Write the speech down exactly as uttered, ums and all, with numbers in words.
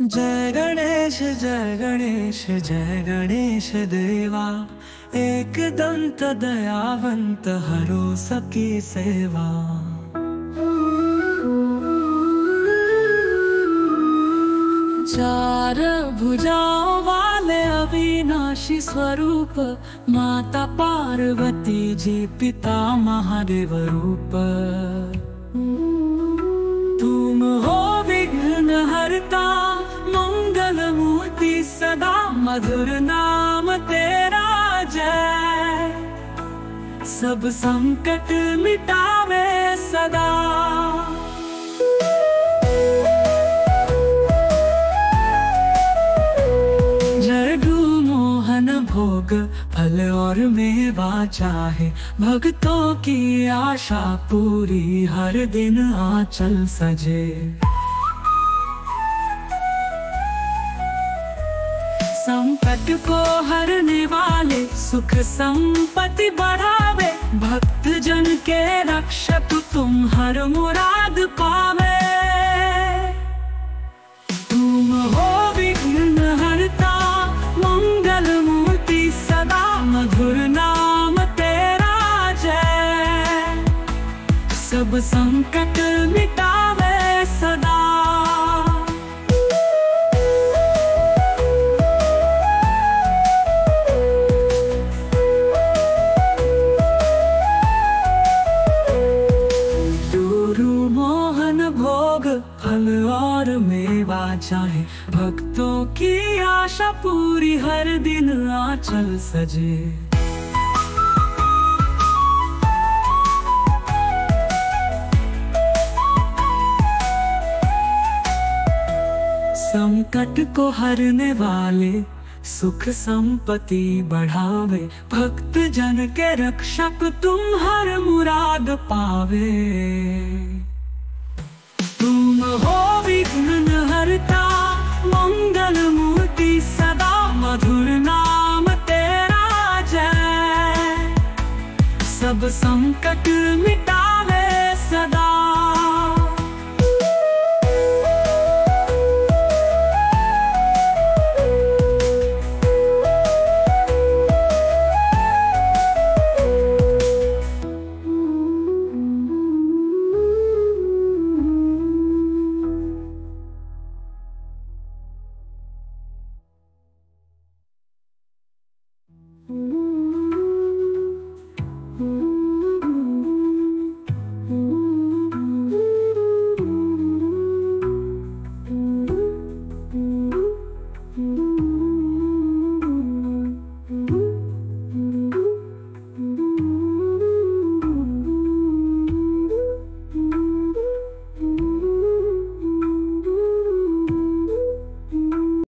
जय गणेश जय गणेश जय गणेश देवा, एक दंत दयावंत हरो सकी सेवा। चार भुजाओं वाले अविनाशी स्वरूप, माता पार्वती जी पिता महादेव रूप। तुम हो विघ्न हरता मंगल मूर्ति सदा, मधुर नाम तेरा जय, सब संकट मिटावे सदा। भोग फल और मेवा चाहे, भक्तों की आशा पूरी हर दिन आंचल सजे। संकट को हरने वाले, सुख संपत्ति बढ़ावे, भक्त जन के रक्षक तुम हर मुराद पावे। तुम हो विघ्न हरता मंगल मूर्ति सदा, मधुर नाम तेरा जय, सब संकट मिटावे सदा। गुरु मोहन भोग फल और मेवा चाहे, भक्तों की आशा पूरी हर दिन आंचल सजे। संकट को हरने वाले, सुख संपत्ति बढ़ावे, भक्त जन के रक्षक तुम हर मुराद पावे। तुम हो विघ्न हरता मंगल मूर्ति सदा, मधुर नाम तेरा जय, सब संकट